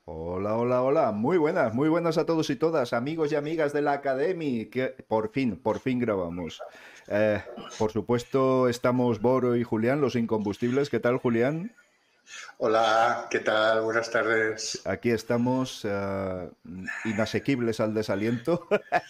Hola, hola, hola. Muy buenas a todos y todas, amigos y amigas de la Academy, que por fin grabamos. Eh, por supuesto, estamos Boro y Julián, los incombustibles. ¿Qué tal, Julián? Hola, ¿qué tal? Buenas tardes. Aquí estamos, inasequibles al desaliento.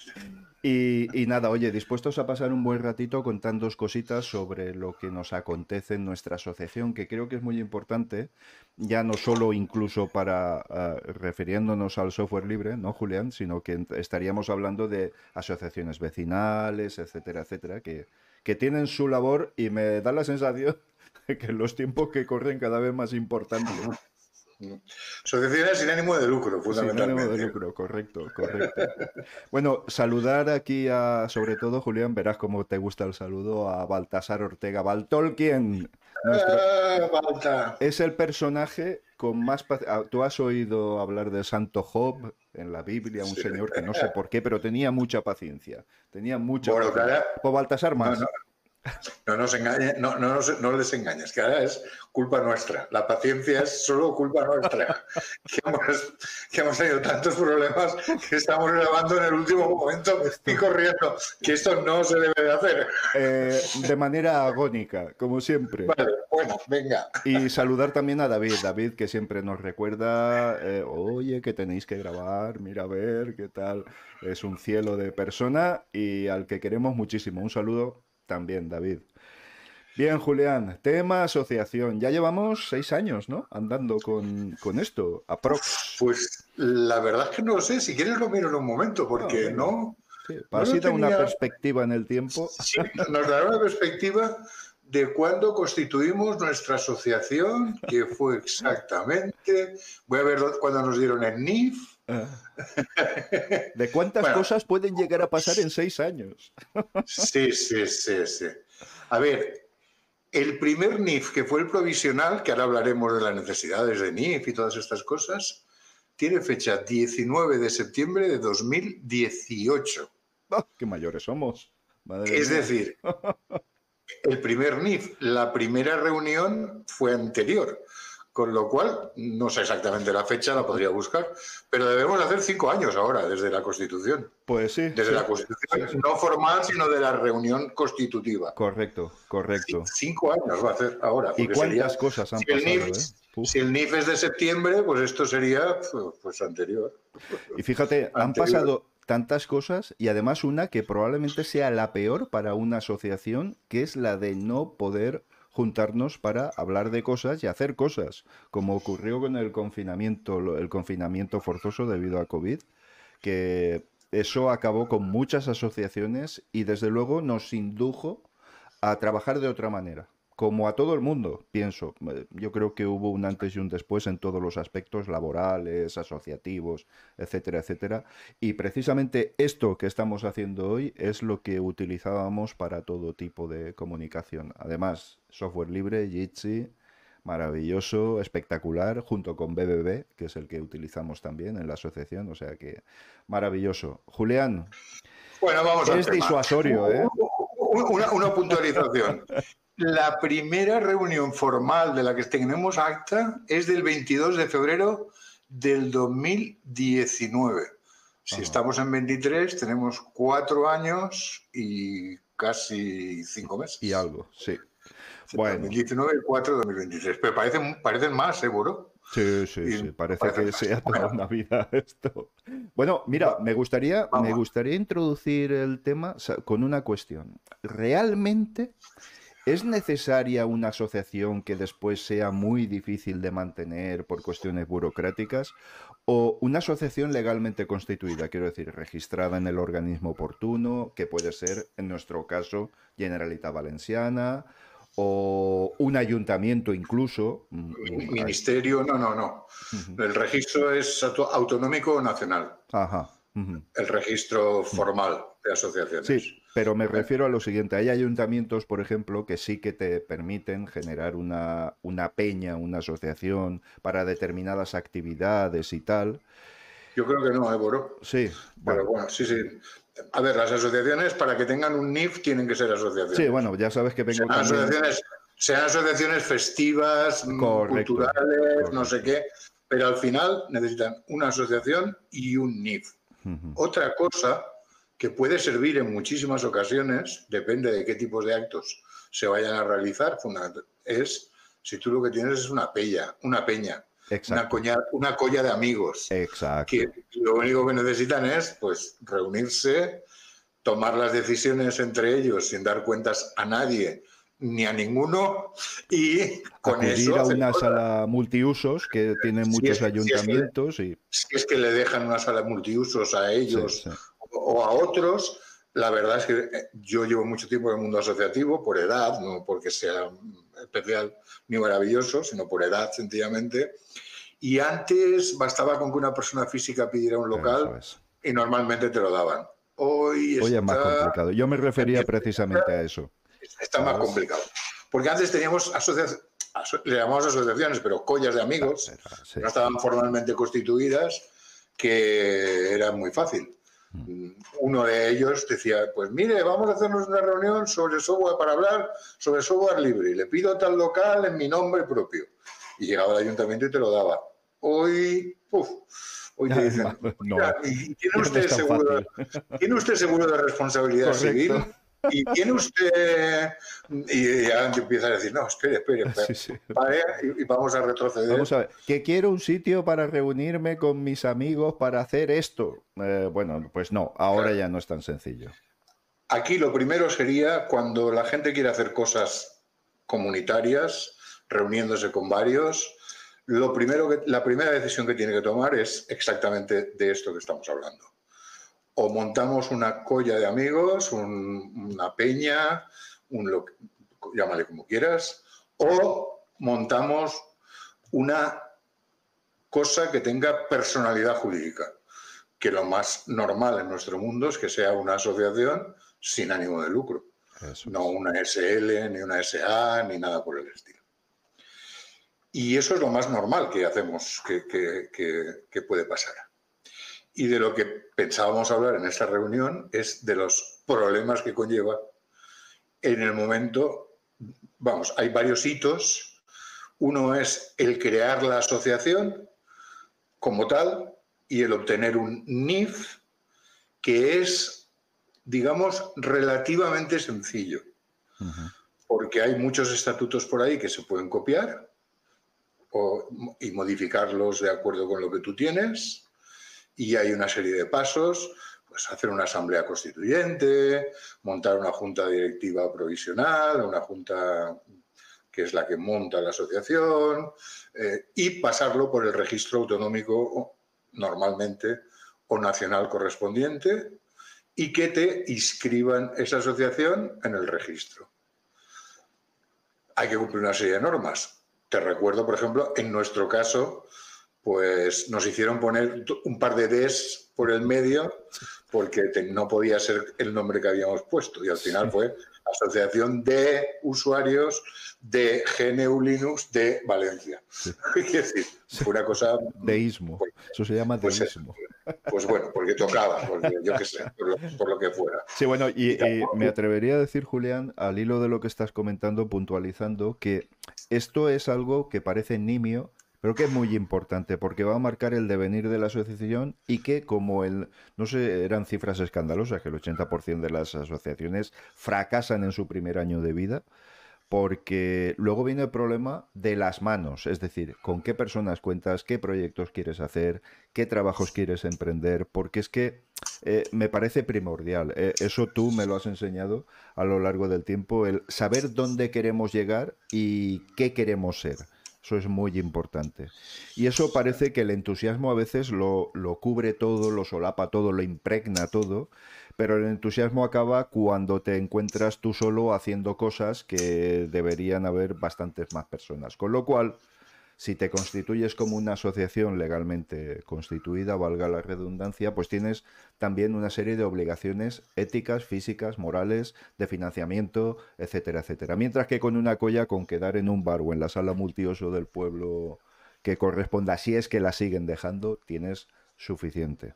Y nada, oye, dispuestos a pasar un buen ratito contando cositas sobre lo que nos acontece en nuestra asociación, que creo que es muy importante, ya no solo incluso para refiriéndonos al software libre, ¿no, Julián? Sino que estaríamos hablando de asociaciones vecinales, etcétera, etcétera, que tienen su labor y me da la sensación de que en los tiempos que corren cada vez más importante. Asociaciones sin ánimo de lucro, Sin ánimo de fundamentalmente. lucro, correcto, correcto. Bueno, saludar aquí a, sobre todo, Julián, verás cómo te gusta el saludo a Baltasar Ortega Baltolkien. Nuestro, Falta. es el personaje con más... Tú has oído hablar de Santo Job en la Biblia, un Sí. señor que no sé por qué, pero tenía mucha paciencia. Tenía mucha Bueno, paciencia. cara, Pues Baltasar no, no, más. no nos engañe, no les engañes, que ahora es culpa nuestra. La paciencia es solo culpa nuestra. Que hemos tenido tantos problemas que estamos grabando en el último momento y Esto. corriendo, que esto no se debe de hacer. De manera agónica, como siempre. Vale, bueno, venga. Y saludar también a David, David que siempre nos recuerda, oye, que tenéis que grabar, mira a ver qué tal. Es un cielo de persona y al que queremos muchísimo. Un saludo también, David. Bien, Julián, tema asociación. Ya llevamos 6 años, ¿no? Andando con esto, aprox. Pues la verdad es que no lo sé, si quieres lo miro en un momento, Ah, porque venga. no, Sí, no así lo da una tenía. perspectiva en el tiempo. Sí, nos dará una perspectiva de cuándo constituimos nuestra asociación, que fue exactamente. Voy a ver cuándo nos dieron el NIF. ¿De cuántas Bueno, cosas pueden llegar a pasar en 6 años? sí, sí, sí, sí. A ver, el primer NIF, que fue el provisional, que ahora hablaremos de las necesidades de NIF y todas estas cosas, tiene fecha 19 de septiembre de 2018. ¡Ah, qué mayores somos! Madre Es mía. decir, el primer NIF, la primera reunión fue anterior, con lo cual no sé exactamente la fecha, la podría buscar, pero debemos hacer 5 años ahora desde la Constitución. Pues sí, Desde sí, la sí, Constitución sí. no formal, sino de la reunión constitutiva. Correcto, correcto. 5 años va a hacer ahora, ¿Y porque sería, cuántas cosas han si el NIF, pasado, eh? Uf. si el NIF es de septiembre, pues esto sería pues anterior. Y fíjate, han Anterior. pasado tantas cosas y además una que probablemente sea la peor para una asociación, que es la de no poder juntarnos para hablar de cosas y hacer cosas, como ocurrió con el confinamiento, el confinamiento forzoso debido a COVID, que eso acabó con muchas asociaciones y desde luego nos indujo a trabajar de otra manera. Como a todo el mundo, pienso. Yo creo que hubo un antes y un después en todos los aspectos laborales, asociativos, etcétera, etcétera. Y precisamente esto que estamos haciendo hoy es lo que utilizábamos para todo tipo de comunicación. Además, software libre, Jitsi, maravilloso, espectacular, junto con BBB, que es el que utilizamos también en la asociación. O sea que maravilloso. Julián, Bueno, vamos al es tema. disuasorio, ¿eh? Una puntualización. La primera reunión formal de la que tenemos acta es del 22 de febrero del 2019. Si Ajá. estamos en 23, tenemos 4 años y casi 5 meses. Y algo, sí. Bueno, 2019, 4, 2023. Pero parecen más, seguro. sí, sí, Y sí, no parece parecen que más. sea toda Bueno, una vida esto. Bueno, mira, me vamos. gustaría introducir el tema con una cuestión. ¿Realmente es necesaria una asociación que después sea muy difícil de mantener por cuestiones burocráticas? ¿O una asociación legalmente constituida, quiero decir, registrada en el organismo oportuno, que puede ser, en nuestro caso, Generalitat Valenciana, o un ayuntamiento incluso? Ministerio, no, no, no. Ujú. El registro es autonómico o nacional. Ajá. Ujú. El registro Mm. formal de asociaciones. Sí, pero me ¿Eh? refiero a lo siguiente. Hay ayuntamientos, por ejemplo, que sí que te permiten generar una peña, una asociación para determinadas actividades y tal. Yo creo que no, Boro. Sí, Pero bueno. bueno, sí, sí. A ver, las asociaciones, para que tengan un NIF, tienen que ser Sí, asociaciones. bueno, ya sabes que vengo Sean también. asociaciones, sean asociaciones festivas, Correcto, culturales, no sé correcto. qué, pero al final necesitan una asociación y un NIF. Otra cosa que puede servir en muchísimas ocasiones, depende de qué tipos de actos se vayan a realizar, es si tú lo que tienes es una peña, Exacto. una colla de amigos, Exacto. que lo único que necesitan es pues reunirse, tomar las decisiones entre ellos sin dar cuentas a nadie ni a ninguno, y con Acudir eso a hacen una cosas. sala multiusos que tiene Si es, muchos si es que, ayuntamientos y... si es que le dejan una sala multiusos a Sí, ellos sí. o a otros, la verdad es que yo llevo mucho tiempo en el mundo asociativo por edad, no porque sea especial ni maravilloso, sino por edad sencillamente. Y antes bastaba con que una persona física pidiera un Eso local es. y normalmente te lo daban. Hoy Hoy es más está, complicado. Yo me refería precisamente a eso, está más ¿sabes? complicado. Porque antes teníamos le llamamos asociaciones, pero collas de Claro, amigos, sí. que no estaban formalmente constituidas, que era muy fácil. Uno de ellos decía, pues mire, vamos a hacernos una reunión sobre software para hablar sobre software libre. Y le pido tal local en mi nombre propio. Y llegaba al ayuntamiento y te lo daba. Hoy te dicen, No, ¿y ya no es tan fácil. tiene usted seguro de responsabilidad Correcto. civil? ¿Y tiene usted...? Y ya empiezas a decir, no, espere, Sí, sí. pare, y vamos a Vamos retroceder. a ver, que quiero un sitio para reunirme con mis amigos para hacer esto. Bueno, pues no, ahora ya no es tan sencillo. Aquí lo primero sería cuando la gente quiere hacer cosas comunitarias, reuniéndose con varios, la primera decisión que tiene que tomar es exactamente de esto que estamos hablando. O montamos una colla de amigos, una peña, llámale como quieras, o montamos una cosa que tenga personalidad jurídica, que lo más normal en nuestro mundo es que sea una asociación sin ánimo de lucro, Eso no es. una SL, ni una SA, ni nada por el estilo. Y eso es lo más normal que hacemos, que puede pasar. Y de lo que pensábamos hablar en esta reunión es de los problemas que conlleva en el momento, vamos, hay varios hitos. Uno es el crear la asociación como tal y el obtener un NIF, que es, digamos, relativamente sencillo, porque hay muchos estatutos por ahí que se pueden copiar y modificarlos de acuerdo con lo que tú tienes, y hay una serie de pasos, pues hacer una asamblea constituyente, montar una junta directiva provisional, una junta que es la que monta la asociación, y pasarlo por el registro autonómico normalmente o nacional correspondiente, y que te inscriban esa asociación en el registro. Hay que cumplir una serie de normas. Te recuerdo, por ejemplo, en nuestro caso, pues nos hicieron poner un par de Ds por el medio porque no podía ser el nombre que habíamos puesto, y al final Sí. fue Asociación de Usuarios de GNU Linux de Valencia. Sí. Es decir, Sí. fue una cosa, Deísmo. Eso se llama pues, deísmo. pues bueno, porque tocaba, porque yo qué sé, por lo que fuera. Sí, bueno, Y y me tampoco, atrevería a decir, Julián, al hilo de lo que estás comentando, puntualizando, que esto es algo que parece nimio, pero que es muy importante, porque va a marcar el devenir de la asociación y que como no sé, eran cifras escandalosas, que el 80% de las asociaciones fracasan en su primer año de vida, porque luego viene el problema de las manos, es decir, con qué personas cuentas, qué proyectos quieres hacer, qué trabajos quieres emprender, porque es que me parece primordial. Eso tú me lo has enseñado a lo largo del tiempo, el saber dónde queremos llegar y qué queremos ser. Eso es muy importante. Y eso parece que el entusiasmo a veces lo cubre todo, lo solapa todo, lo impregna todo, pero el entusiasmo acaba cuando te encuentras tú solo haciendo cosas que deberían haber bastantes más personas. Con lo cual, si te constituyes como una asociación legalmente constituida, valga la redundancia, pues tienes también una serie de obligaciones éticas, físicas, morales, de financiamiento, etcétera, etcétera. Mientras que con una colla, con quedar en un bar o en la sala multiuso del pueblo que corresponda, si es que la siguen dejando, tienes suficiente.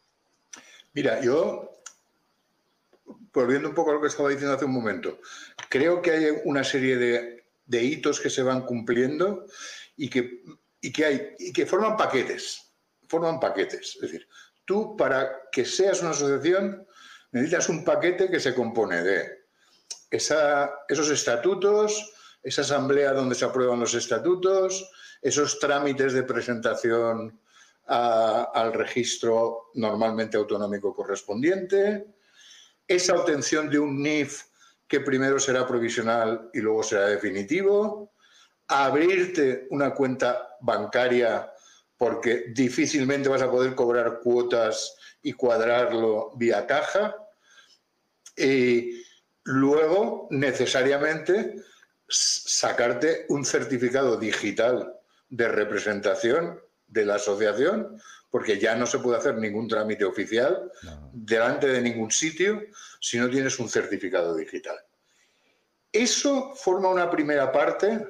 mira, yo, volviendo un poco a lo que estaba diciendo hace un momento, creo que hay una serie de hitos que se van cumpliendo y que y que forman paquetes. Forman paquetes. Es decir, tú para que seas una asociación necesitas un paquete que se compone de esos estatutos, esa asamblea donde se aprueban los estatutos, esos trámites de presentación al registro normalmente autonómico correspondiente, esa obtención de un NIF que primero será provisional y luego será definitivo, abrirte una cuenta bancaria porque difícilmente vas a poder cobrar cuotas y cuadrarlo vía caja, y luego necesariamente sacarte un certificado digital de representación de la asociación, porque ya no se puede hacer ningún trámite oficial delante de ningún sitio si no tienes un certificado digital. Eso forma una primera parte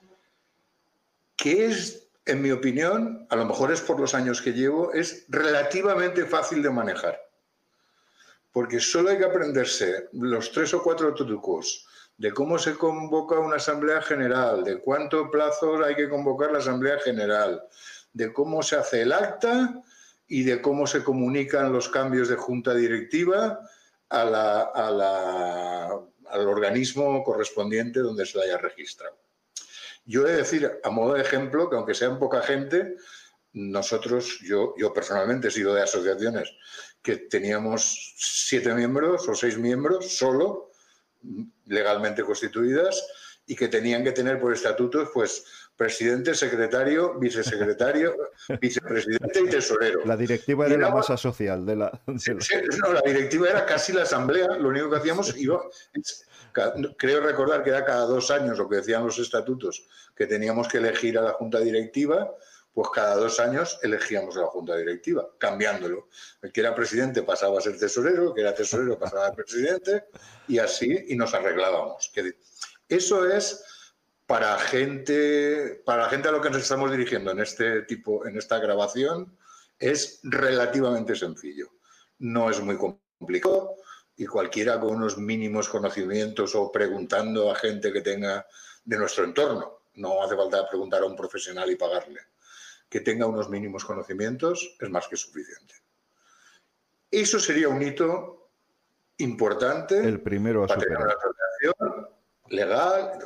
que es, en mi opinión, a lo mejor es por los años que llevo, es relativamente fácil de manejar. Porque solo hay que aprenderse los 3 o 4 trucos de cómo se convoca una asamblea general, de cuánto plazo hay que convocar la asamblea general, de cómo se hace el acta y de cómo se comunican los cambios de junta directiva al organismo correspondiente donde se la haya registrado. Yo he de decir, a modo de ejemplo, que aunque sean poca gente, nosotros, yo personalmente he sido de asociaciones que teníamos 7 miembros o 6 miembros solo, legalmente constituidas, y que tenían que tener por estatutos pues presidente, secretario, vicesecretario, vicepresidente y tesorero. La directiva era la masa social de la... No, la directiva era casi la asamblea, lo único que hacíamos creo recordar que era cada 2 años lo que decían los estatutos, que teníamos que elegir a la junta directiva, pues cada 2 años elegíamos a la junta directiva, cambiándolo. El que era presidente pasaba a ser tesorero, el que era tesorero pasaba a ser presidente, y así, y nos arreglábamos. Eso es para gente a lo que nos estamos dirigiendo en esta grabación, es relativamente sencillo. No es muy complicado y cualquiera con unos mínimos conocimientos o preguntando a gente que tenga de nuestro entorno, no hace falta preguntar a un profesional y pagarle, que tenga unos mínimos conocimientos es más que suficiente. Eso sería un hito importante. El primero a para superar. tener una asociación legal.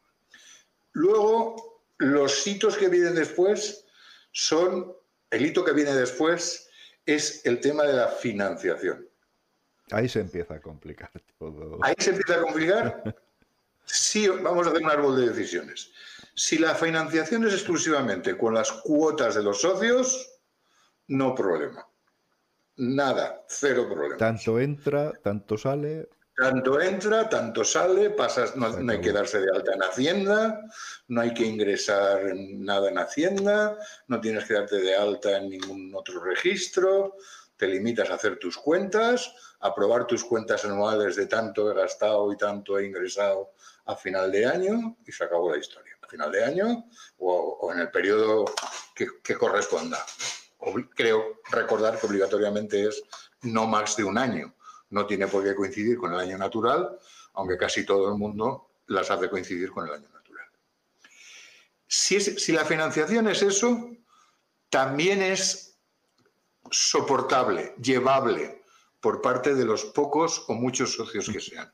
Luego, los hitos que vienen después el hito que viene después es el tema de la financiación. Ahí se empieza a complicar todo. ¿Ahí se empieza a complicar? Sí, vamos a hacer un árbol de decisiones. Si la financiación es exclusivamente con las cuotas de los socios, no problema. Nada, cero problema. Tanto entra, tanto sale. Tanto entra, tanto sale, no hay que darse de alta en Hacienda, no hay que ingresar nada en Hacienda, no tienes que darte de alta en ningún otro registro, te limitas a hacer tus cuentas, a probar tus cuentas anuales de tanto he gastado y tanto he ingresado a final de año y se acabó la historia. A final de año o en el periodo que corresponda. Creo recordar que obligatoriamente es no más de un año. No tiene por qué coincidir con el año natural, aunque casi todo el mundo las hace coincidir con el año natural. Si la financiación es eso, también es soportable, llevable por parte de los pocos o muchos socios que sean.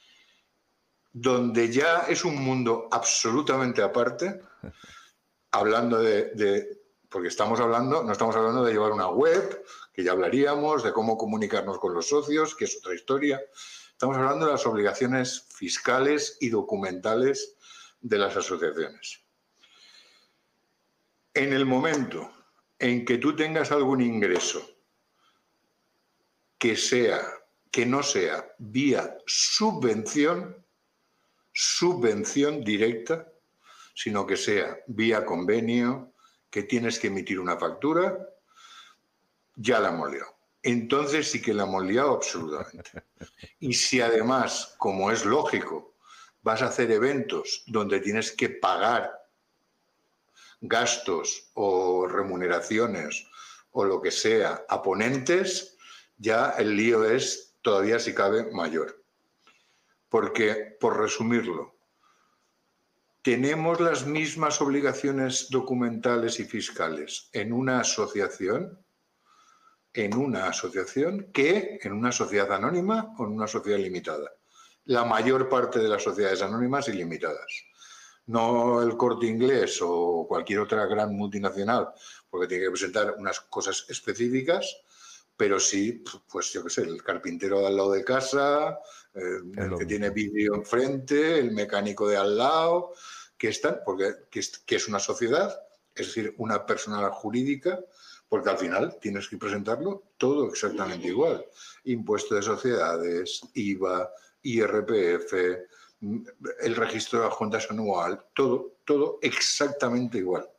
Donde ya es un mundo absolutamente aparte, hablando porque no estamos hablando de llevar una web, que ya hablaríamos, de cómo comunicarnos con los socios, que es otra historia. Estamos hablando de las obligaciones fiscales y documentales de las asociaciones. En el momento en que tú tengas algún ingreso que no sea vía subvención directa, sino que sea vía convenio, que tienes que emitir una factura, ya la hemos liado. Entonces sí que la hemos liado absolutamente. Y si además, como es lógico, vas a hacer eventos donde tienes que pagar gastos o remuneraciones o lo que sea a ponentes, ya el lío es todavía, si cabe, mayor. Porque, por resumirlo, ¿tenemos las mismas obligaciones documentales y fiscales en una asociación que en una sociedad anónima o en una sociedad limitada? La mayor parte de las sociedades anónimas y limitadas. No el Corte Inglés o cualquier otra gran multinacional, porque tiene que presentar unas cosas específicas, pero sí, pues yo qué sé, el carpintero de al lado de casa, el que tiene vídeo enfrente, el mecánico de al lado, que están, porque que es una sociedad, es decir, una personalidad jurídica, porque al final tienes que presentarlo todo exactamente igual. Impuesto de sociedades, IVA, IRPF, el registro de adjuntas anual, todo exactamente igual.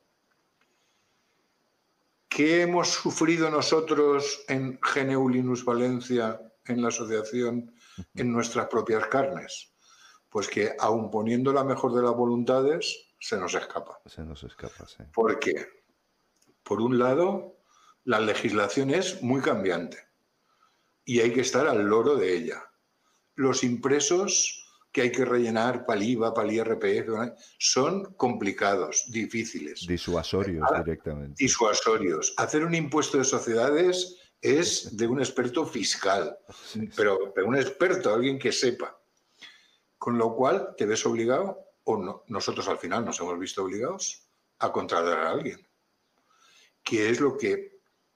¿Qué hemos sufrido nosotros en GNU Linux Valencia, en la asociación, en nuestras propias carnes? Pues que, aun poniendo la mejor de las voluntades, se nos escapa. Se nos escapa, sí. ¿Por qué? Por un lado, la legislación es muy cambiante y hay que estar al loro de ella. Los impresos que hay que rellenar para el IVA, para el IRPF, son complicados, difíciles. Disuasorios directamente. Disuasorios. Hacer un impuesto de sociedades es de un experto fiscal, pero un experto, alguien que sepa. Con lo cual te ves obligado, o no, nosotros al final nos hemos visto obligados a contratar a alguien. ¿Qué es lo que...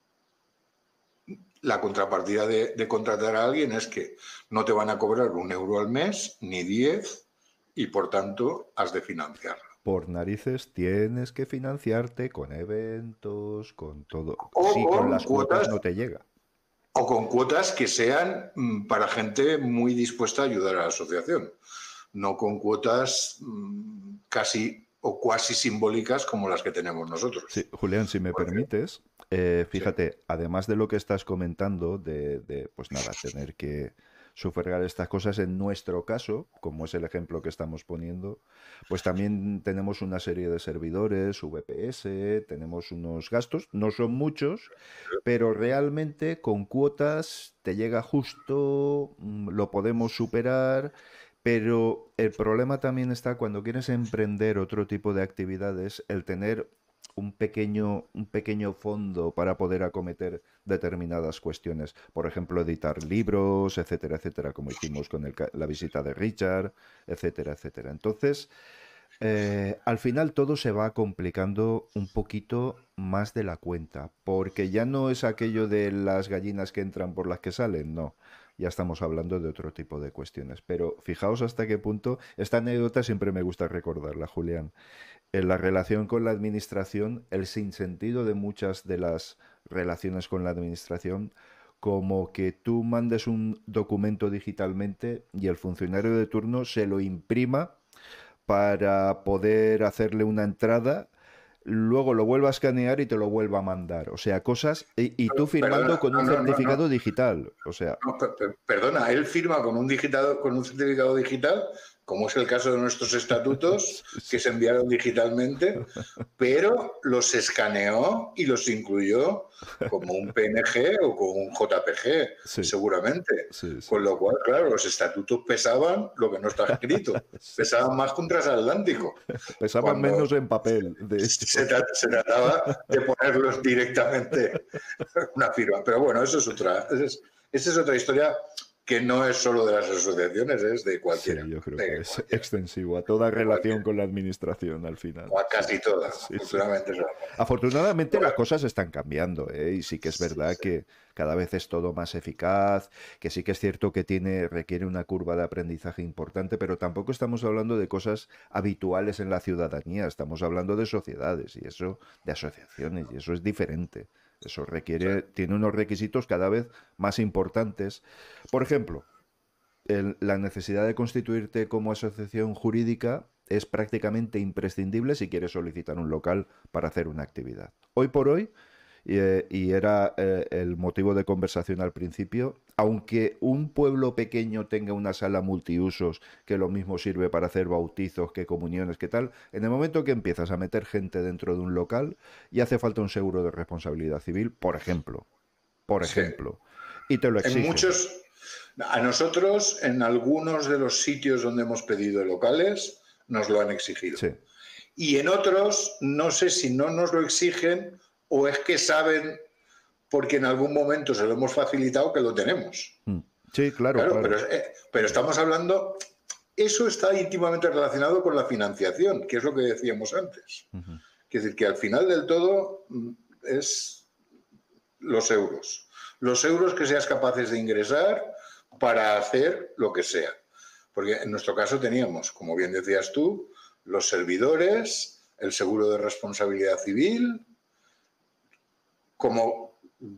La contrapartida de contratar a alguien es que no te van a cobrar 1 euro al mes, ni 10, y por tanto has de financiarlo. Por narices tienes que financiarte con eventos, con todo. O si con las cuotas no te llega. O con cuotas que sean para gente muy dispuesta a ayudar a la asociación. No con cuotas casi o cuasi simbólicas como las que tenemos nosotros. Sí, Julián, si me permites, fíjate, sí, además de lo que estás comentando, pues nada, tener que sufragar estas cosas en nuestro caso, como es el ejemplo que estamos poniendo, pues también tenemos una serie de servidores, VPS, tenemos unos gastos, no son muchos, pero realmente con cuotas te llega justo, lo podemos superar. Pero el problema también está cuando quieres emprender otro tipo de actividades, el tener un pequeño fondo para poder acometer determinadas cuestiones. Por ejemplo, editar libros, etcétera, etcétera, como hicimos con la visita de Richard, etcétera, etcétera. Entonces, al final todo se va complicando un poquito más de la cuenta, porque ya no es aquello de las gallinas que entran por las que salen, no. Ya estamos hablando de otro tipo de cuestiones. Pero fijaos hasta qué punto, esta anécdota siempre me gusta recordarla, Julián. En la relación con la administración, el sinsentido de muchas de las relaciones con la administración, como que tú mandes un documento digitalmente y el funcionario de turno se lo imprima para poder hacerle una entrada, luego lo vuelva a escanear y te lo vuelva a mandar. O sea, cosas... Y tú firmando con un certificado digital. O sea... Perdona, él firma con un certificado digital, como es el caso de nuestros estatutos, que se enviaron digitalmente, pero los escaneó y los incluyó como un PNG o como un JPG, seguramente. Con lo cual, claro, los estatutos pesaban lo que no está escrito. Pesaban más que un transatlántico. Pesaban menos en papel, de hecho. Se trataba de ponerlos directamente en una firma. Pero bueno, eso es esa es otra historia que no es solo de las asociaciones, es de cualquiera. Sí, yo creo que es extensivo a toda relación con la administración al final. O a casi todas, afortunadamente. Sí. Afortunadamente las cosas están cambiando, y sí que es verdad que cada vez es todo más eficaz, que sí que es cierto que requiere una curva de aprendizaje importante, pero tampoco estamos hablando de cosas habituales en la ciudadanía, estamos hablando de sociedades y eso, de asociaciones, y eso es diferente. Eso tiene unos requisitos cada vez más importantes. Por ejemplo, la necesidad de constituirte como asociación jurídica es prácticamente imprescindible si quieres solicitar un local para hacer una actividad. Hoy por hoy, y era el motivo de conversación al principio, aunque un pueblo pequeño tenga una sala multiusos que lo mismo sirve para hacer bautizos que comuniones, que tal, en el momento que empiezas a meter gente dentro de un local y hace falta un seguro de responsabilidad civil, por ejemplo, y te lo exigen. A nosotros, en algunos de los sitios donde hemos pedido locales, nos lo han exigido. Sí. Y en otros, no sé si no nos lo exigen o es que saben, porque en algún momento se lo hemos facilitado, que lo tenemos. Sí, claro, Claro, claro. pero estamos hablando, eso está íntimamente relacionado con la financiación, que es lo que decíamos antes. Es decir, que al final del todo es los euros. Los euros que seas capaces de ingresar para hacer lo que sea. Porque en nuestro caso teníamos, como bien decías tú, los servidores, el seguro de responsabilidad civil, como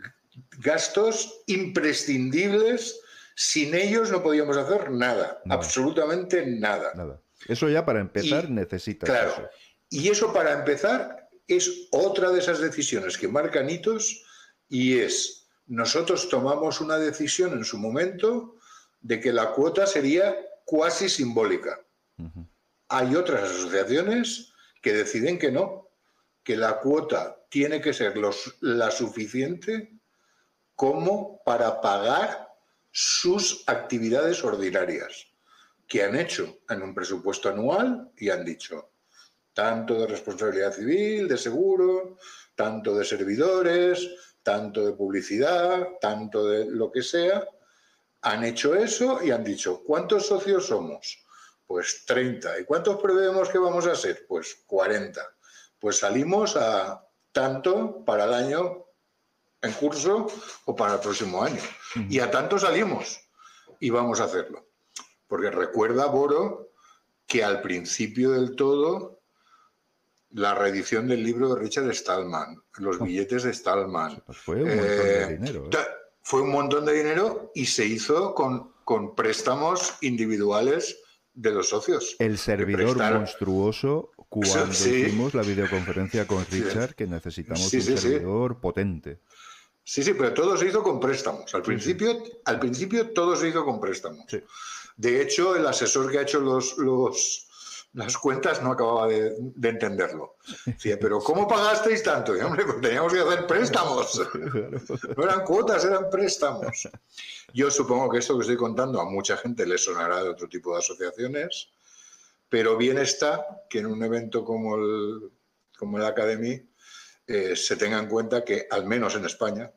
gastos imprescindibles. Sin ellos no podíamos hacer nada, absolutamente nada. Nada. Eso ya para empezar necesitas claro, eso. Y eso para empezar es otra de esas decisiones que marcan hitos y es, nosotros tomamos una decisión en su momento de que la cuota sería cuasi simbólica. Hay otras asociaciones que deciden que no, que la cuota tiene que ser la suficiente como para pagar sus actividades ordinarias, que han hecho en un presupuesto anual y han dicho tanto de responsabilidad civil, de seguro, tanto de servidores, tanto de publicidad, tanto de lo que sea. Han hecho eso y han dicho, ¿cuántos socios somos? Pues 30. ¿Y cuántos prevemos que vamos a ser? Pues 40. Pues salimos a tanto para el año en curso o para el próximo año. Y a tanto salimos y vamos a hacerlo. Porque recuerda, Boro, que al principio del todo la reedición del libro de Richard Stallman, los billetes de Stallman. Pues fue un montón de dinero. Fue un montón de dinero y se hizo con préstamos individuales de los socios. El servidor monstruoso cuando hicimos la videoconferencia con Richard, que necesitamos un servidor potente. Sí, pero todo se hizo con préstamos. Al principio todo se hizo con préstamos. Sí. De hecho, el asesor que ha hecho las cuentas no acababa de entenderlo. Decía, pero ¿cómo pagasteis tanto? Y, hombre, pues teníamos que hacer préstamos. No eran cuotas, eran préstamos. Yo supongo que esto que estoy contando a mucha gente le sonará de otro tipo de asociaciones, pero bien está que en un evento como el Academy se tenga en cuenta que, al menos en España,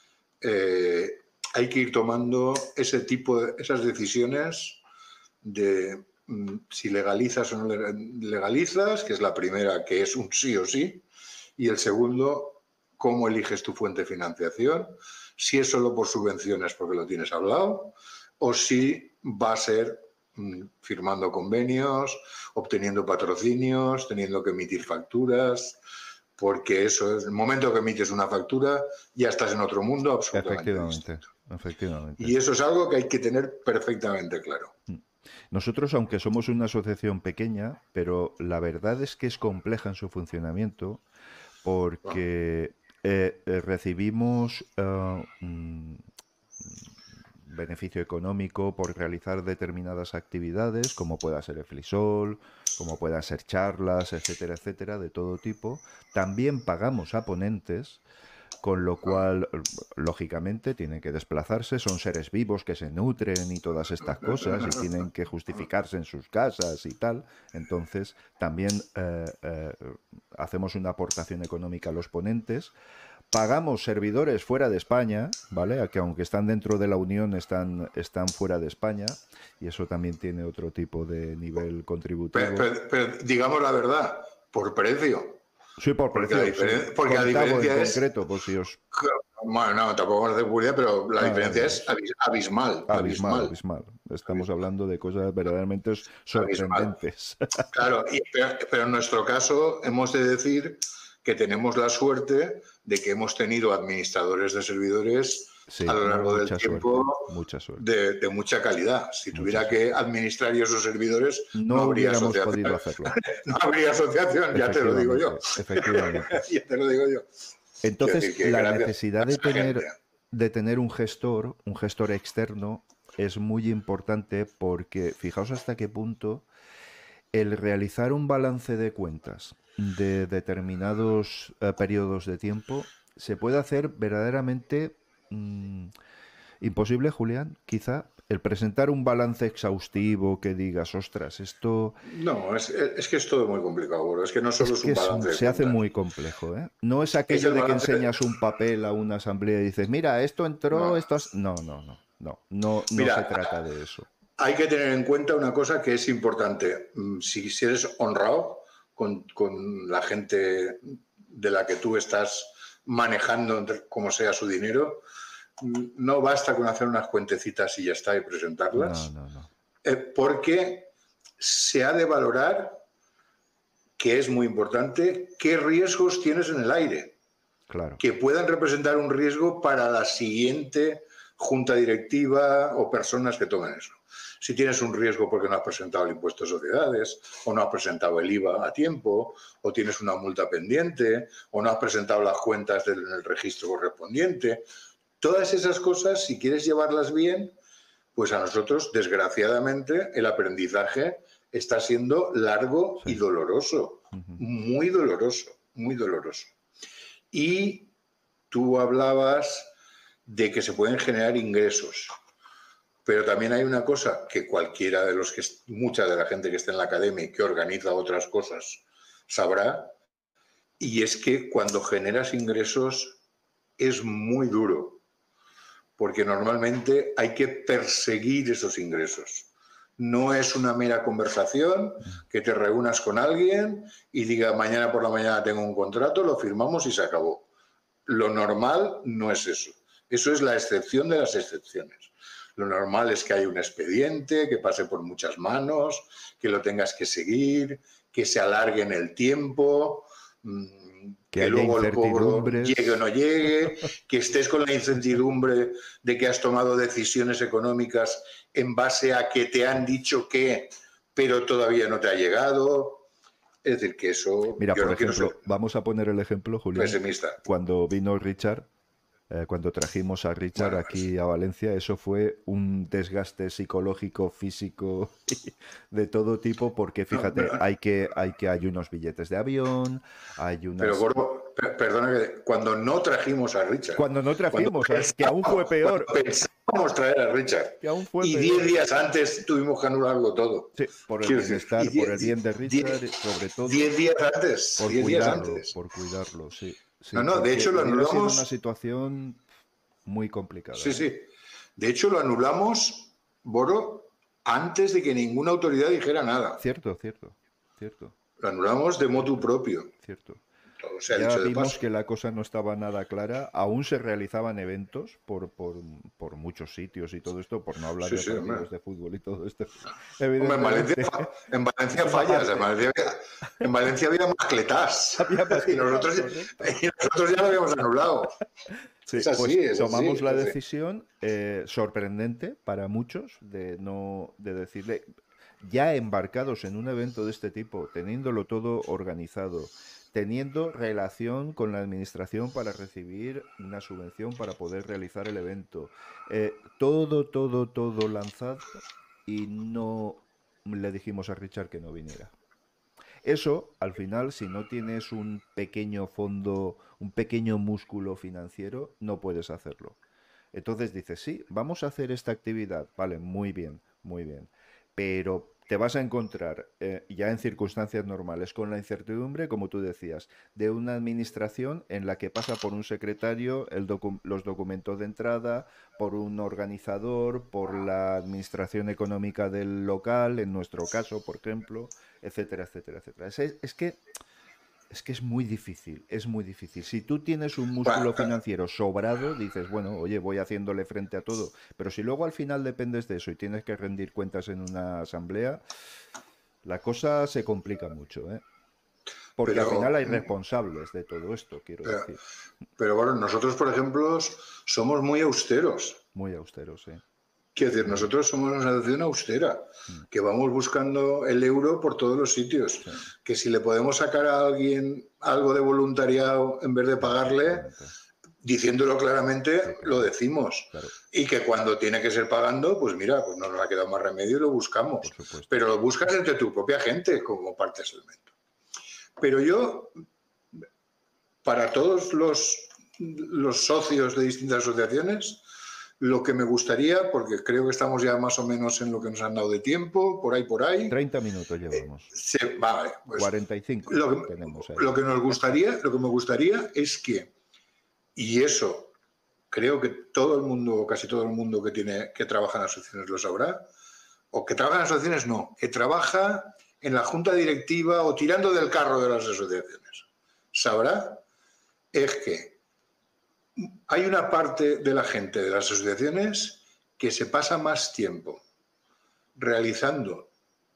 hay que ir tomando esas decisiones de si legalizas o no legalizas, que es la primera, que es un sí o sí, y el segundo, cómo eliges tu fuente de financiación, si es solo por subvenciones porque lo tienes hablado, o si va a ser firmando convenios, obteniendo patrocinios, teniendo que emitir facturas, porque eso es el momento que emites una factura, ya estás en otro mundo absolutamente distinto. Efectivamente. Y eso es algo que hay que tener perfectamente claro. Nosotros, aunque somos una asociación pequeña, pero la verdad es que es compleja en su funcionamiento porque recibimos beneficio económico por realizar determinadas actividades, como pueda ser el Flisol, como puedan ser charlas, etcétera, etcétera, de todo tipo. También pagamos a ponentes, con lo cual, lógicamente, tienen que desplazarse, son seres vivos que se nutren y todas estas cosas y tienen que justificarse en sus casas y tal. Entonces, también hacemos una aportación económica a los ponentes. Pagamos servidores fuera de España, ¿vale? Que aunque están dentro de la Unión, están fuera de España, y eso también tiene otro tipo de nivel contributivo. Pero digamos la verdad, por precio. Sí, por precio. Porque la diferencia es... concreto, pues si os... Bueno, no, tampoco vamos a hacer publicidad, pero la diferencia es abismal. Estamos hablando de cosas verdaderamente sorprendentes. Claro, pero en nuestro caso hemos de decir que tenemos la suerte de que hemos tenido administradores de servidores a lo largo del tiempo de mucha calidad. Si tuviera que administrar yo esos servidores, no habría asociación. Podido hacerlo. No habría asociación, ya te lo digo yo. Efectivamente. Ya te lo digo yo. Entonces, la necesidad de tener un gestor externo es muy importante porque fijaos hasta qué punto el realizar un balance de cuentas de determinados periodos de tiempo se puede hacer verdaderamente imposible, Julián, quizá, El presentar un balance exhaustivo que digas, ostras, esto No, es que es todo muy complicado, bro. Es que no es solo es que un balance de se hace cuentas. muy complejo, ¿eh? No es Es aquello el de que balance. enseñas un papel a una asamblea y dices, mira, esto entró, No. esto has... No, no, no, no, no, no se Mira, trata de eso. hay que tener en cuenta una cosa que es importante. Si eres honrado con la gente de la que tú estás manejando, como sea su dinero, no basta con hacer unas cuentecitas y ya está y No, presentarlas, no, no. porque se ha de valorar, que es muy importante, qué riesgos tienes en el aire, Claro. que puedan representar un riesgo para la siguiente junta directiva o personas que tomen eso. Si tienes un riesgo porque no has presentado el impuesto de sociedades, o no has presentado el IVA a tiempo, o tienes una multa pendiente, o no has presentado las cuentas del registro correspondiente, todas esas cosas, si quieres llevarlas bien, pues a nosotros, desgraciadamente, el aprendizaje está siendo largo Sí. y doloroso, muy doloroso, muy doloroso. Y tú hablabas de que se pueden generar ingresos, pero también hay una cosa que cualquiera de los que, mucha de la gente que está en la academia y que organiza otras cosas sabrá, y es que cuando generas ingresos es muy duro, porque normalmente hay que perseguir esos ingresos. No es una mera conversación que te reúnas con alguien y diga mañana por la mañana tengo un contrato, lo firmamos y se acabó. Lo normal no es eso. Eso es la excepción de las excepciones. Lo normal es que haya un expediente, que pase por muchas manos, que lo tengas que seguir, que se alargue en el tiempo, Que que haya luego el cobro llegue o incertidumbres. no llegue, que estés con la incertidumbre de que has tomado decisiones económicas en base a que te han dicho que, pero todavía no te ha llegado. Es decir, que eso, Mira, yo por no quiero ser ejemplo, vamos a poner el ejemplo, Julián, pesimista. cuando vino Richard, cuando trajimos a Richard Bueno, aquí a Valencia, eso fue un desgaste psicológico, físico, de todo tipo, porque no, fíjate, hay unos billetes de avión, hay pero unas... Gordo, perdona que cuando no trajimos a Richard, Cuando no cuando trajimos, que aún fue peor, pensábamos traer a Richard que aún fue y 10 peor. días antes tuvimos que anularlo todo. Sí, por el Quiero decir, y bienestar, por el bien de Richard, sobre todo, 10 días antes, 10 días antes. por cuidarlo, sí, No, sí, no, de porque hecho lo hubiera sido una anulamos, situación muy sí, complicada, ¿eh? sí, de hecho lo anulamos, Boro, antes de que ninguna autoridad dijera nada. Cierto, cierto, cierto, Lo anulamos de motu cierto, propio, cierto. todo se ha Ya dicho de vimos paso. que la cosa no estaba nada clara. Aún se realizaban eventos por muchos sitios y todo esto, por no hablar Sí, de sí, hombre. partidos de fútbol y todo esto. Hombre, Evidentemente, En es Valencia una fallas, parte. En Valencia había mascletás Había más y cletas, nosotros, correcto. y nosotros ya lo habíamos anulado. Sí, pues Es así, tomamos es la así. decisión sorprendente para muchos de no de decirle ya embarcados en un evento de este tipo, teniéndolo todo organizado, teniendo relación con la administración para recibir una subvención para poder realizar el evento, todo lanzado y no le dijimos a Richard que no viniera. Eso, al final, si no tienes un pequeño fondo, un pequeño músculo financiero, no puedes hacerlo. Entonces dices, sí, vamos a hacer esta actividad. Vale, muy bien, muy bien. Pero te vas a encontrar ya en circunstancias normales con la incertidumbre, como tú decías, de una administración en la que pasa por un secretario los documentos de entrada, por un organizador, por la administración económica del local, en nuestro caso, por ejemplo, etcétera, etcétera, etcétera. Es que es muy difícil, es muy difícil. Si tú tienes un Bueno, músculo financiero sobrado, dices, bueno, oye, voy haciéndole frente a todo. Pero si luego al final dependes de eso y tienes que rendir cuentas en una asamblea, la cosa se complica mucho, ¿eh? Porque al final pero, hay responsables de todo esto, quiero pero, decir. pero bueno, nosotros, por ejemplo, somos muy austeros. Muy austeros, ¿eh? Quiero decir, Muy nosotros somos una nación austera, mm, que vamos buscando el euro por todos los sitios. sí, Que si le podemos sacar a alguien algo de voluntariado en vez de pagarle, efectivamente. diciéndolo claramente, Sí, lo claro, decimos. claro, Y que cuando tiene que ser pagando, pues mira, pues no nos ha quedado más remedio y lo por buscamos. supuesto. Pero lo buscas entre tu propia gente como parte del segmento. Pero yo, para todos los socios de distintas asociaciones, Lo que me gustaría, porque creo que estamos ya más o menos en lo que nos han dado de tiempo, por ahí. 30 minutos llevamos. Vale, pues 45 lo que, tenemos ahí. lo que me gustaría es que, y eso creo que todo el mundo, o casi todo el mundo que trabaja en asociaciones lo sabrá, o que trabaja en asociaciones no, que trabaja en la junta directiva o tirando del carro de las asociaciones, sabrá, es que hay una parte de la gente de las asociaciones que se pasa más tiempo realizando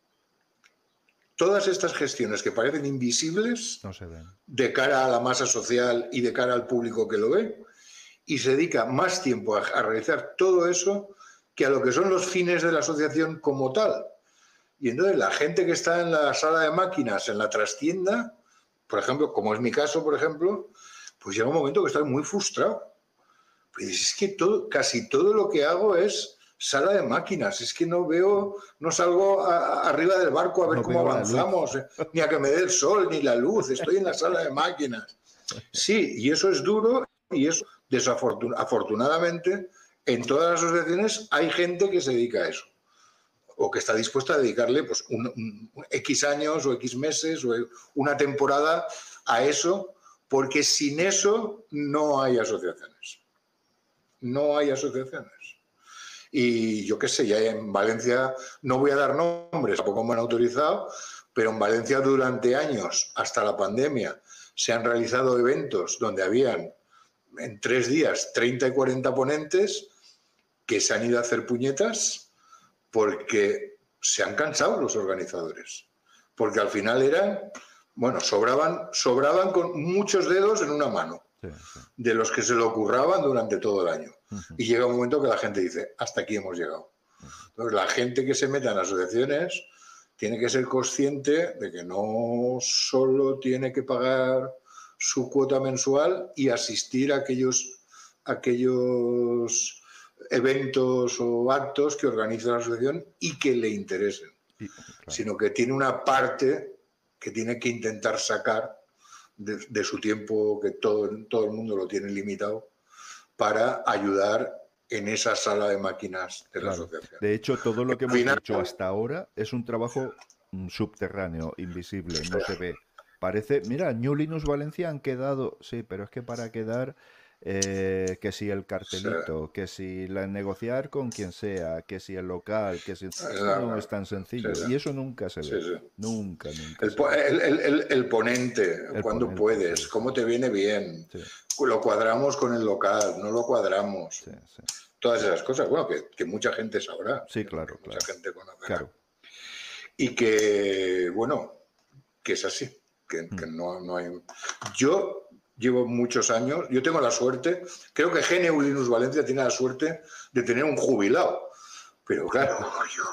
todas estas gestiones que parecen invisibles No se ven. de cara a la masa social y de cara al público que lo ve, y se dedica más tiempo a realizar todo eso que a lo que son los fines de la asociación como tal. Y entonces la gente que está en la sala de máquinas, en la trastienda, por ejemplo, como es mi caso, por ejemplo, pues llega un momento que estás muy frustrado. Pues es que casi todo lo que hago es sala de máquinas, es que no salgo arriba del barco a ver cómo avanzamos, ni a que me dé el sol, ni la luz, estoy en la sala de máquinas. Sí, y eso es duro, y eso, afortunadamente, en todas las asociaciones hay gente que se dedica a eso, o que está dispuesta a dedicarle pues, X años o X meses o una temporada a eso, porque sin eso no hay asociaciones. No hay asociaciones. Y yo qué sé, ya en Valencia, no voy a dar nombres, tampoco me han autorizado, pero en Valencia durante años, hasta la pandemia, se han realizado eventos donde habían en 3 días 30 y 40 ponentes que se han ido a hacer puñetas porque se han cansado los organizadores. Porque al final sobraban con muchos dedos en una mano. Sí, sí. De los que se lo curraban durante todo el año. Y llega un momento que la gente dice, hasta aquí hemos llegado. Entonces, la gente que se meta en asociaciones tiene que ser consciente de que no solo tiene que pagar su cuota mensual y asistir a aquellos eventos o actos que organiza la asociación y que le interesen, claro, sino que tiene una parte que tiene que intentar sacar de su tiempo, que todo el mundo lo tiene limitado, para ayudar en esa sala de máquinas de la asociación. De hecho, todo lo que hemos hecho hasta ahora es un trabajo subterráneo, invisible, no se ve. Parece, mira, New Linux Valencia han quedado, sí, pero es que para quedar, que si el cartelito, que si negociar con quien sea, que si el local, que si... no es tan sencillo. Y eso nunca se ve. Nunca. El ponente, cuando puedes, cómo te viene bien. Sí. Lo cuadramos con el local, no lo cuadramos. Sí. Todas esas cosas, bueno, que mucha gente sabrá. Sí, claro. Mucha gente conocerá. Claro. Y que, bueno, que es así. Que no hay... Yo llevo muchos años, yo tengo la suerte, creo que GNU Linux Valencia tiene la suerte de tener un jubilado, pero claro,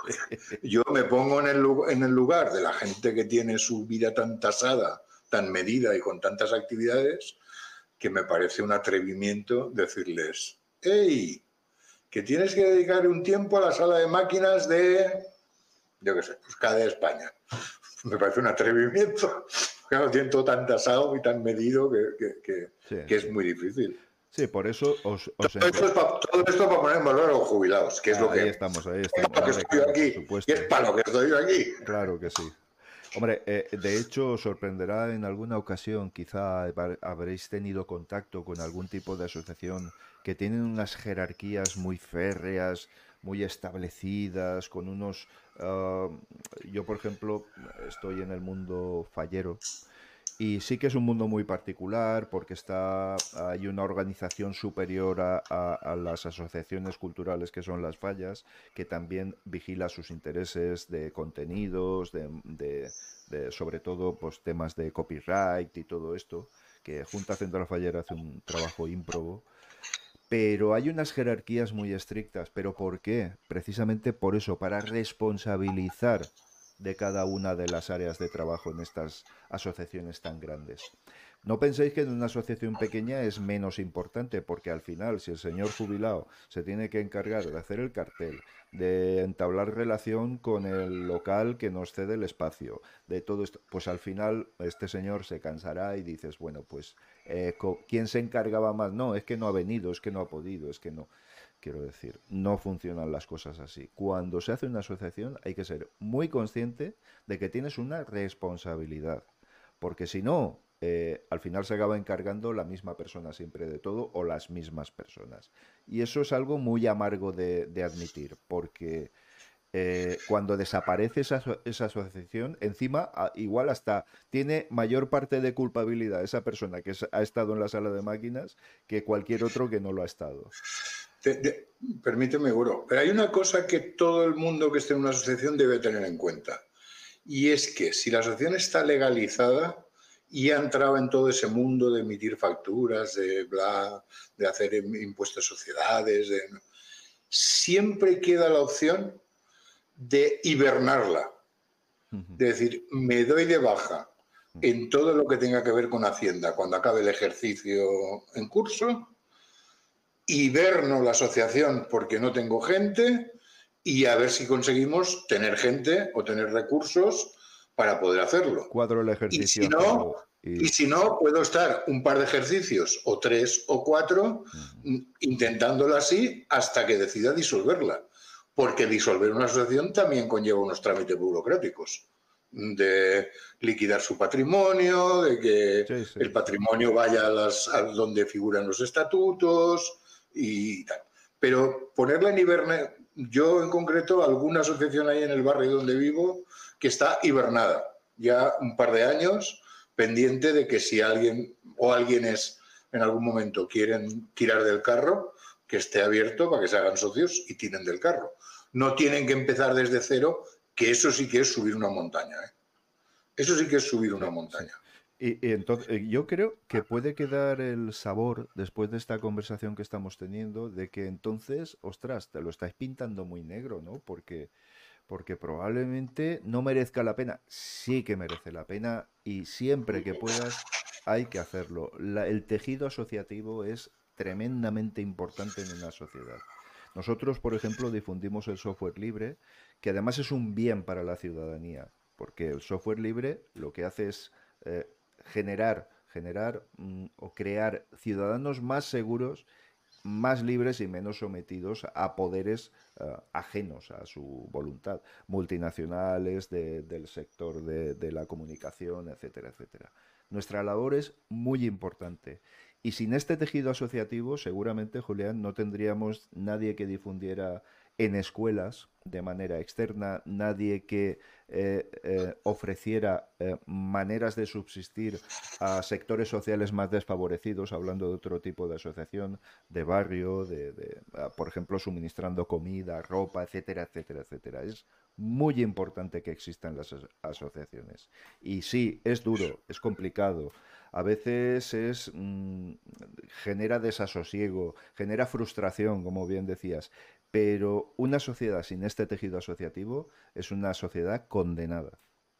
yo me pongo en el lugar de la gente que tiene su vida tan tasada, tan medida y con tantas actividades, que me parece un atrevimiento decirles, hey, que tienes que dedicar un tiempo a la sala de máquinas de, yo qué sé, pues KDE España. Me parece un atrevimiento. Claro, tiene todo tan tasado y tan medido que es muy difícil. Sí, por eso todo esto para poner en valor a los jubilados, que es lo que... Ahí estamos. Es para lo que estoy aquí, y es para lo que estoy aquí. Claro que sí. Hombre, de hecho, os sorprenderá en alguna ocasión, quizá habréis tenido contacto con algún tipo de asociación que tienen unas jerarquías muy férreas, muy establecidas, con unos... yo, por ejemplo, estoy en el mundo fallero y sí que es un mundo muy particular porque hay una organización superior a las asociaciones culturales que son las fallas, que también vigila sus intereses de contenidos, sobre todo pues, temas de copyright y todo esto, que Junta Central Fallera hace un trabajo ímprobo. Pero hay unas jerarquías muy estrictas. ¿Pero por qué? Precisamente por eso, para responsabilizar de cada una de las áreas de trabajo en estas asociaciones tan grandes. No penséis que en una asociación pequeña es menos importante, porque al final, si el señor jubilado se tiene que encargar de hacer el cartel, de entablar relación con el local que nos cede el espacio, de todo esto, pues al final este señor se cansará y dices, bueno, pues, ¿quién se encargaba más? No, es que no ha venido, es que no ha podido, es que no. Quiero decir, no funcionan las cosas así. Cuando se hace una asociación hay que ser muy consciente de que tienes una responsabilidad, porque si no, al final se acaba encargando la misma persona siempre de todo o las mismas personas. Y eso es algo muy amargo de admitir, porque cuando desaparece esa asociación, encima igual hasta tiene mayor parte de culpabilidad esa persona que ha estado en la sala de máquinas que cualquier otro que no lo ha estado. Permíteme, Uro, pero hay una cosa que todo el mundo que esté en una asociación debe tener en cuenta. Y es que si la asociación está legalizada y ha entrado en todo ese mundo de emitir facturas, de hacer impuestos a sociedades, siempre queda la opción de hibernarla. Ujú. De decir, me doy de baja en todo lo que tenga que ver con Hacienda cuando acabe el ejercicio en curso, hiberno la asociación porque no tengo gente y a ver si conseguimos tener gente o tener recursos para poder hacerlo. Cuadro el Y ejercicio si a no, cabo y y... si no, puedo estar un par de ejercicios o 3 o 4 Ujú. intentándolo así hasta que decida disolverla. Porque disolver una asociación también conlleva unos trámites burocráticos de liquidar su patrimonio, de que Sí, sí, el sí. patrimonio vaya a donde figuran los estatutos y tal. Pero ponerla en hibernación, yo en concreto, alguna asociación ahí en el barrio donde vivo que está hibernada ya un par de años, pendiente de que si alguien o alguienes en algún momento quieren tirar del carro, que esté abierto para que se hagan socios y tiren del carro. No tienen que empezar desde cero, que eso sí que es subir una montaña. ¿Eh? Eso sí que es subir Sí, una sí. montaña. Y entonces yo creo que puede quedar el sabor después de esta conversación que estamos teniendo de que entonces, ostras, te lo estáis pintando muy negro, ¿no? Porque probablemente no merezca la pena. Sí que merece la pena y siempre que puedas hay que hacerlo. El tejido asociativo es tremendamente importante en una sociedad. Nosotros, por ejemplo, difundimos el software libre, que además es un bien para la ciudadanía, porque el software libre lo que hace es eh, generar o crear ciudadanos más seguros, más libres y menos sometidos a poderes ajenos a su voluntad, multinacionales del sector de la comunicación, etcétera, etcétera. Nuestra labor es muy importante. Y sin este tejido asociativo, seguramente, Julián, no tendríamos nadie que difundiera en escuelas de manera externa, nadie que ofreciera maneras de subsistir a sectores sociales más desfavorecidos, hablando de otro tipo de asociación, de barrio, por ejemplo, suministrando comida, ropa, etcétera, etcétera, etcétera. Es muy importante que existan las asociaciones. Y sí, es duro, es complicado. A veces genera desasosiego, genera frustración, como bien decías. Pero una sociedad sin este tejido asociativo es una sociedad condenada.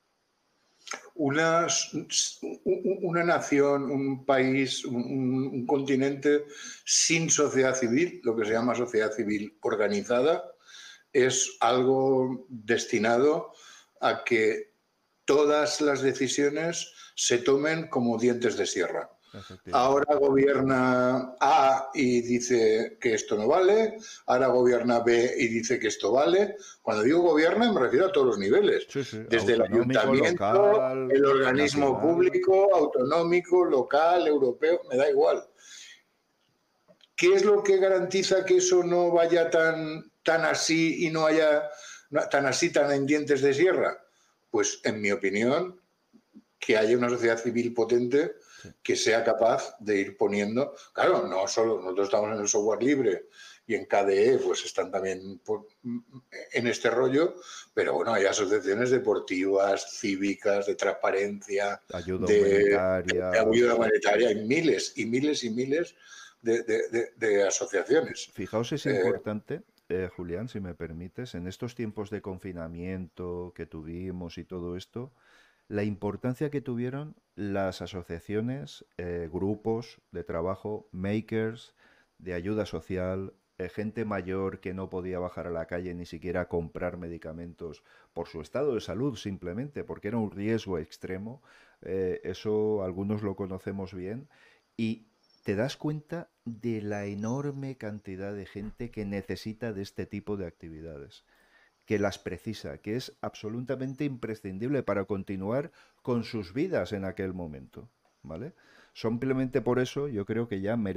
Una, una nación, un país, un continente sin sociedad civil, lo que se llama sociedad civil organizada, es algo destinado a que todas las decisiones se tomen como dientes de sierra. Efectivamente. Ahora gobierna A y dice que esto no vale, ahora gobierna B y dice que esto vale. Cuando digo gobierna me refiero a todos los niveles, Sí, sí, desde el autonómico, ayuntamiento, local, el organismo nacional. público, autonómico, local, europeo, me da igual. ¿Qué es lo que garantiza que eso no vaya tan así y no haya tan así, tan en dientes de sierra? Pues, en mi opinión, que haya una sociedad civil potente Sí. que sea capaz de ir poniendo. Claro, no solo nosotros estamos en el software libre y en KDE pues están también en este rollo, pero bueno, hay asociaciones deportivas, cívicas, de transparencia, Ayuda de humanitaria. ayuda humanitaria, hay miles y miles y miles de asociaciones. Fijaos, es Eh, importante, Julián, si me permites, en estos tiempos de confinamiento que tuvimos y todo esto, la importancia que tuvieron las asociaciones, grupos de trabajo, makers, de ayuda social, gente mayor que no podía bajar a la calle ni siquiera a comprar medicamentos por su estado de salud simplemente, porque era un riesgo extremo. Eso algunos lo conocemos bien. Y te das cuenta de la enorme cantidad de gente que necesita de este tipo de actividades, que las precisa, que es absolutamente imprescindible para continuar con sus vidas en aquel momento, ¿vale? Simplemente por eso yo creo que ya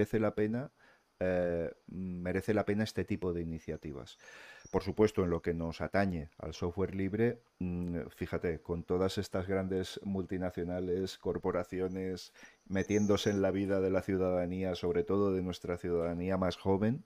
merece la pena este tipo de iniciativas. Por supuesto, en lo que nos atañe al software libre, fíjate, con todas estas grandes multinacionales, corporaciones, metiéndose en la vida de la ciudadanía, sobre todo de nuestra ciudadanía más joven,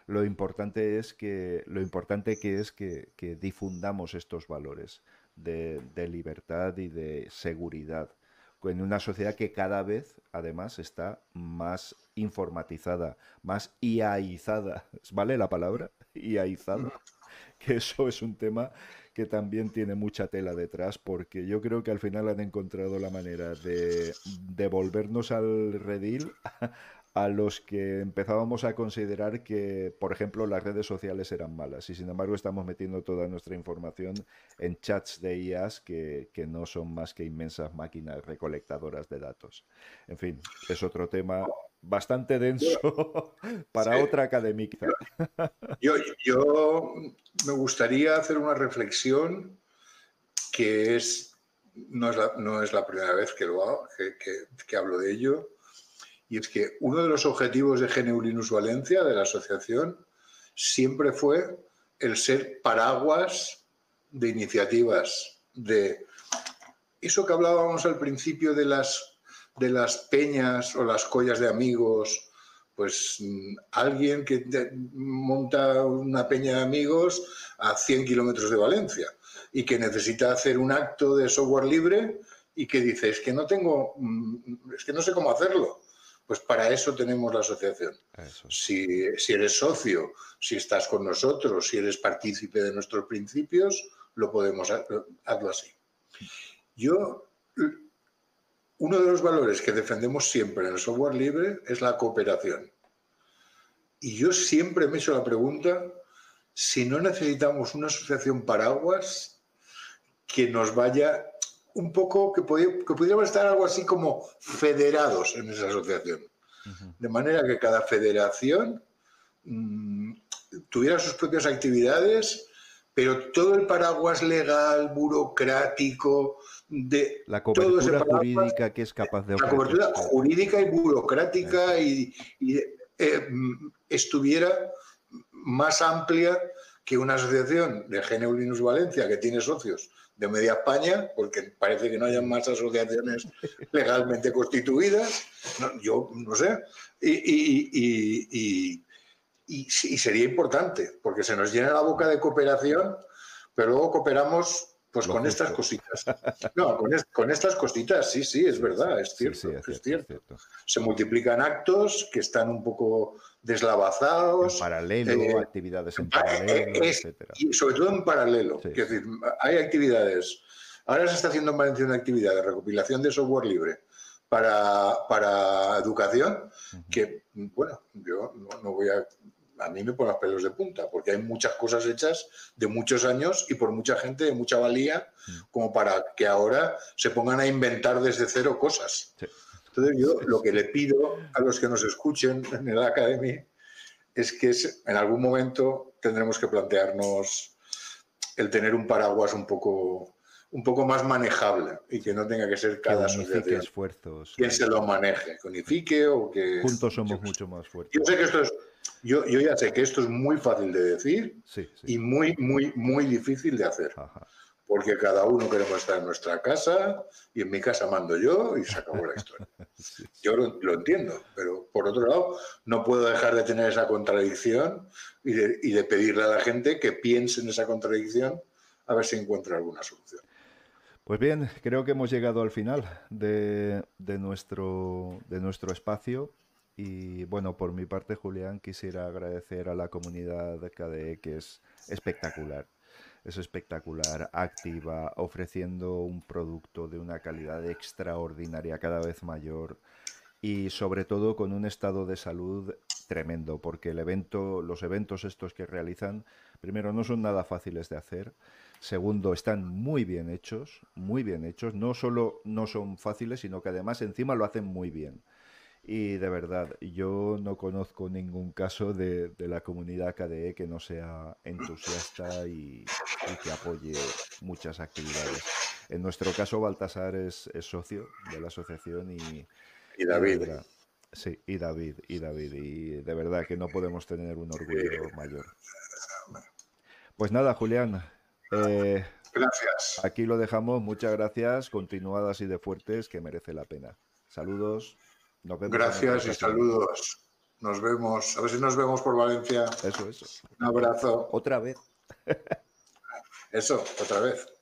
lo importante que es que difundamos estos valores de libertad y de seguridad en una sociedad que cada vez, además, está más informatizada, más IAizada, ¿vale la palabra? IAizada, que eso es un tema que también tiene mucha tela detrás, porque yo creo que al final han encontrado la manera de devolvernos al redil a los que empezábamos a considerar que, por ejemplo, las redes sociales eran malas y sin embargo estamos metiendo toda nuestra información en chats de IAs que no son más que inmensas máquinas recolectadoras de datos. En fin, es otro tema bastante denso para Sí. otra académica. Yo me gustaría hacer una reflexión que no es la primera vez que lo hago, que hablo de ello, y es que uno de los objetivos de GNU Linux Valencia, de la asociación, siempre fue el ser paraguas de iniciativas, de eso que hablábamos al principio de las peñas o las collas de amigos. Pues alguien que monta una peña de amigos a 100 kilómetros de Valencia y que necesita hacer un acto de software libre y que dice, es que no sé cómo hacerlo. Pues para eso tenemos la asociación. Eso. Si eres socio, si estás con nosotros, si eres partícipe de nuestros principios, lo podemos hazlo así. Uno de los valores que defendemos siempre en el software libre es la cooperación. Y yo siempre me he hecho la pregunta si no necesitamos una asociación paraguas que nos vaya un poco, que pudiéramos estar algo así como federados en esa asociación. De manera que cada federación tuviera sus propias actividades, pero todo el paraguas legal, burocrático, de La todo ese cobertura paraguas, jurídica que es capaz de la ofrecer. cobertura jurídica y burocrática estuviera más amplia que una asociación de GNU Linux Valencia que tiene socios de media España, porque parece que no hayan más asociaciones legalmente constituidas, yo no sé, y sería importante, porque se nos llena la boca de cooperación, pero luego cooperamos pues con estas cositas. No, con estas cositas, sí, es verdad, es cierto, es cierto. Se multiplican actos que están un poco deslavazados. En paralelo, actividades en paralelo, etcétera. Y sobre todo en paralelo. Es decir, hay actividades. Ahora se está haciendo en Valencia una actividad de recopilación de software libre para educación que, bueno, yo no voy a mí me pone los pelos de punta, porque hay muchas cosas hechas de muchos años y por mucha gente de mucha valía, como para que ahora se pongan a inventar desde cero cosas. Sí. Entonces yo lo que le pido a los que nos escuchen en el Academy es que en algún momento tendremos que plantearnos el tener un paraguas un poco más manejable y que no tenga que ser cada asociación esfuerzos, quien se lo maneje, que unifique o que... Juntos somos mucho más fuertes. Yo sé que yo ya sé que esto es muy fácil de decir y muy, muy, muy difícil de hacer. Ajá. Porque cada uno queremos estar en nuestra casa y en mi casa mando yo y se acabó la historia. Yo lo entiendo, pero por otro lado no puedo dejar de tener esa contradicción y de pedirle a la gente que piense en esa contradicción a ver si encuentra alguna solución. Pues bien, creo que hemos llegado al final de nuestro espacio. Y bueno, por mi parte, Julián, quisiera agradecer a la comunidad de KDE, que es espectacular. Es espectacular, activa, ofreciendo un producto de una calidad extraordinaria, cada vez mayor. Y sobre todo con un estado de salud tremendo, porque los eventos estos que realizan, primero, no son nada fáciles de hacer. Segundo, están muy bien hechos, muy bien hechos. No solo no son fáciles, sino que además encima lo hacen muy bien. Y de verdad, yo no conozco ningún caso de la comunidad KDE que no sea entusiasta y que apoye muchas actividades. En nuestro caso, Baltasar es socio de la asociación Y y de David, verdad, sí, y de verdad que no podemos tener un orgullo mayor. Pues nada, Julián, eh, gracias. aquí lo dejamos. Muchas gracias. Continuad así de fuertes, que merece la pena. Saludos. Nos vemos en otra Gracias y ocasión. saludos. Nos vemos. A ver si nos vemos por Valencia. Eso, eso. Un abrazo. Otra vez. Eso, otra vez.